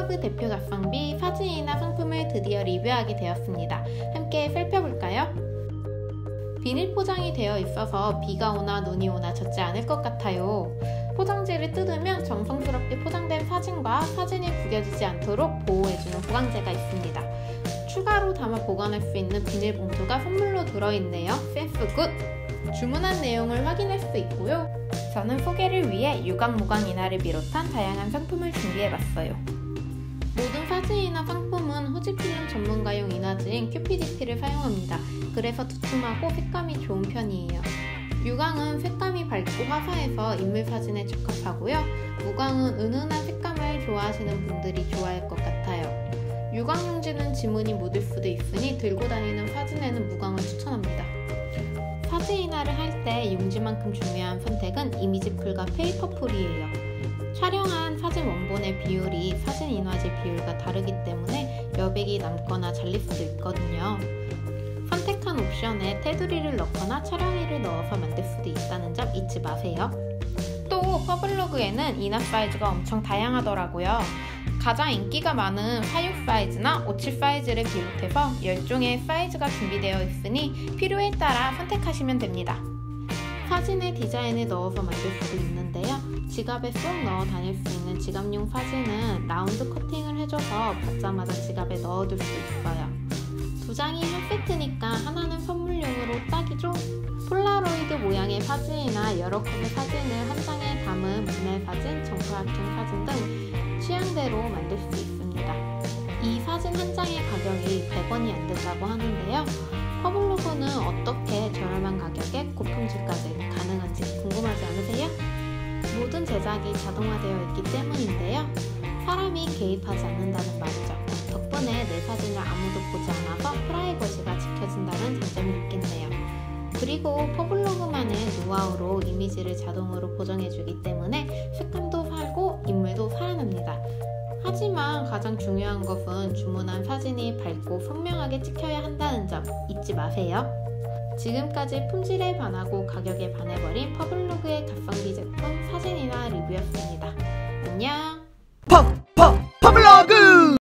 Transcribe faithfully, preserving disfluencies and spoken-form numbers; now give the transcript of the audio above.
퍼블로그 대표 가성비 사진이나 상품을 드디어 리뷰하게 되었습니다. 함께 살펴볼까요? 비닐 포장이 되어 있어서 비가 오나 눈이 오나 젖지 않을 것 같아요. 포장지를 뜯으면 정성스럽게 포장된 사진과 사진이 구겨지지 않도록 보호해주는 보강제가 있습니다. 추가로 담아 보관할 수 있는 비닐봉투가 선물로 들어있네요. 센스 굿! 주문한 내용을 확인할 수 있고요. 저는 소개를 위해 유광 무광 인화를 비롯한 다양한 상품을 준비해봤어요. 모든 사진이나 상품은 후지필름 전문가용 인화지인 큐피디티를 사용합니다. 그래서 두툼하고 색감이 좋은 편이에요. 유광은 색감이 밝고 화사해서 인물 사진에 적합하고요. 무광은 은은한 색감을 좋아하시는 분들이 좋아할 것 같아요. 유광 용지는 지문이 묻을 수도 있으니 들고 다니는 사진에는 무광을 추천합니다. 사진 인화를 할 때 용지만큼 중요한 선택은 이미지풀과 페이퍼풀이에요. 촬영한 사진 원본의 비율이 사진 인화지 비율과 다르기 때문에 여백이 남거나 잘릴 수도 있거든요. 선택한 옵션에 테두리를 넣거나 촬영일을 넣어서 만들 수도 있다는 점 잊지 마세요. 또 퍼블로그에는 인화 사이즈가 엄청 다양하더라고요. 가장 인기가 많은 사육 사이즈나 오칠 사이즈를 비롯해서 열 종의 사이즈가 준비되어 있으니 필요에 따라 선택하시면 됩니다. 사진에 디자인을 넣어서 만들 수도 있는데요. 지갑에 쏙 넣어 다닐 수 있는 지갑용 사진은 라운드 커팅을 해줘서 받자마자 지갑에 넣어둘 수 있어요. 두 장이 한 세트니까 하나는 선물용으로 딱이죠? 폴라로이드 모양의 사진이나 여러 컷의 사진을 한 장에 담은 분할 사진, 정사각형 사진 등 취향대로 만들 수 있습니다. 이 사진 한 장의 가격이 백 원이 안 된다고 하는데요. 퍼블로그는 어떻게 저렴한 가격에 고품질까지 가능한지 궁금하지 않으세요? 모든 제작이 자동화되어 있기 때문인데요. 사람이 개입하지 않는다는 말이죠. 덕분에 내 사진을 아무도 보지 않아서 프라이버시가 지켜진다는 장점이 있겠네요. 그리고 퍼블로그만의 노하우로 이미지를 자동으로 보정해주기 때문에 색감도 살고 인물도 살아납니다. 하지만 가장 중요한 것은 주문한 사진이 밝고 선명하게 찍혀야 한다는 점 잊지 마세요. 지금까지 품질에 반하고 가격에 반해버린 퍼블로그의 가성비 제품 사진이나 리뷰였습니다. 안녕! 퍽!